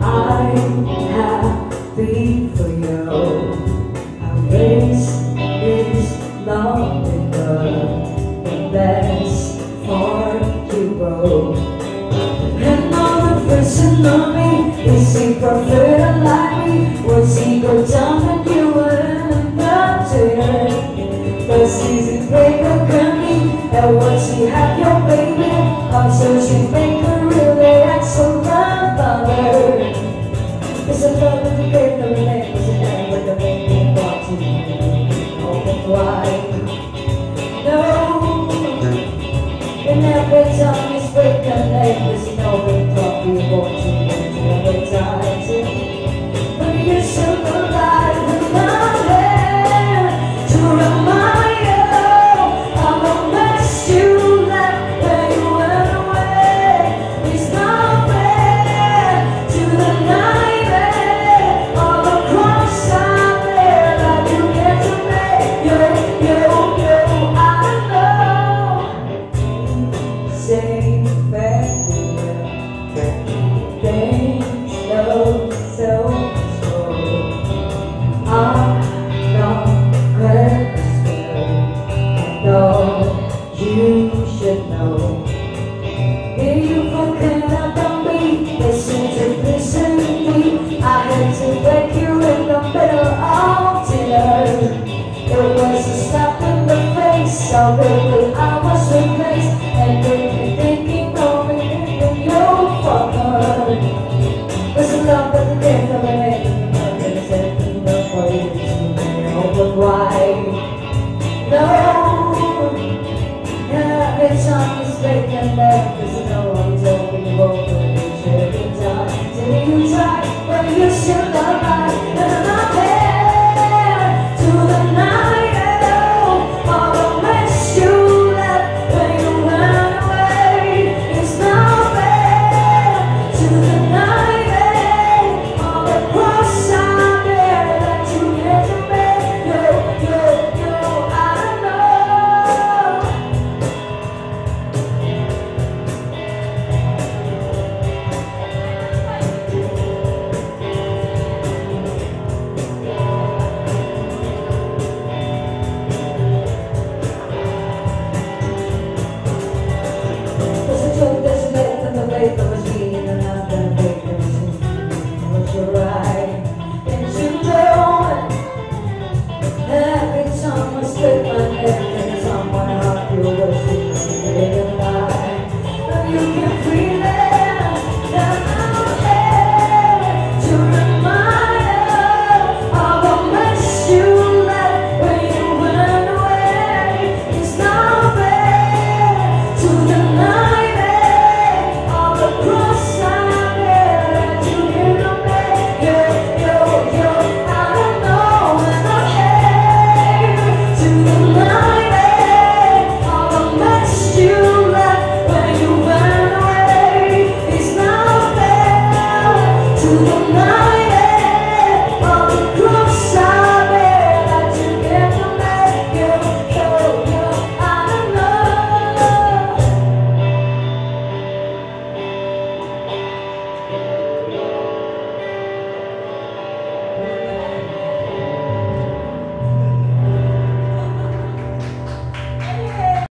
I'm happy for you. Our race is not enough, the best for you both. And all the person on me, is he prefer like me? Was he go down and you were not there? Cause he's a greater girlie, and once he have your baby, I'm sure she make her really excellent mother. It's a love with the great no name, it's a name with the name brought to you. Open wide. No, and every time you speak her name, there's no big talk you want to advertise it. But you should alive and not there to remind you of the mess you left when you went away. It's not fair to the night all the cross out there that you get to make. I know. Say back things so I'm not Christmas. No, you should know. If you forget about me, listen to me. I had to wake you in the middle of dinner. It was a slap in the face, so really I was replaced. And then thinking of it in your father. There's a love that the day from the head and the mother is everything the way to open wide. No, every time you speak and left, there's no one talking about the every time. Till you try, but you should not lie. And I'm not there to the night. All the mess you left when you went away. It's not fair to the night. All the cross out there that you get to make. Yo, I know. There's a joke that's made from the way from a machine, and I'm gonna break the machine. But you're right, and you know it. Every time I split my head, and someone out your worship, they lie. But you can feel it, that I'm here to remind you of the mess you left when you went away. It's not fair to the night, all the cross out there that you didn't make. I know, and I'm here to the night, all the mess you left when you went away. It's not fair to the night.